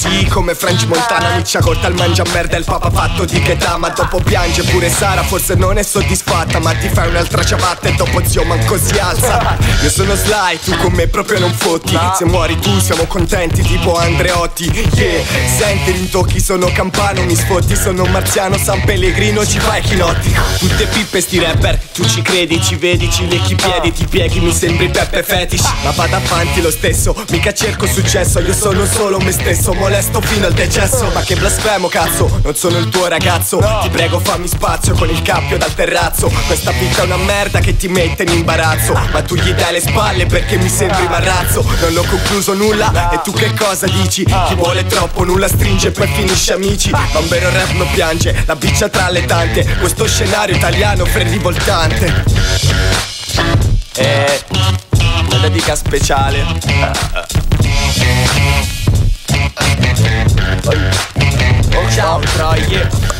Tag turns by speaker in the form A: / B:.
A: così come Frangi Montana, miccia corta al mangia merda, il papa fatto di Cheta. Ma dopo piange pure Sara, forse non è soddisfatta, ma ti fai un'altra ciabatta e dopo zio manco si alza. Io sono Sly, tu con me proprio non fotti. Se muori tu siamo contenti tipo Andreotti. Yeah, senti rintocchi, sono campano, mi sfotti, sono marziano, San Pellegrino, ci fai chinotti. Tutte pippe sti rapper, tu ci credi, ci vedi, ci lecchi i piedi, ti pieghi, mi sembri Peppe Fetish. Ma vado avanti lo stesso, mica cerco successo, io sono solo me stesso, molesto fino al decesso. Ma che blasfemo cazzo, non sono il tuo ragazzo, ti prego fammi spazio con il cappio dal terrazzo. Questa picca è una merda che ti mette in imbarazzo, ma tu gli dai le spalle perché mi sembri marrazzo. Non ho concluso nulla e tu che cosa dici? Chi vuole troppo nulla stringe e poi finisce amici. Ma un vero rap non piange, la biccia tra le tante, questo scenario italiano è rivoltante. Una dedica speciale. Oh ciao troie.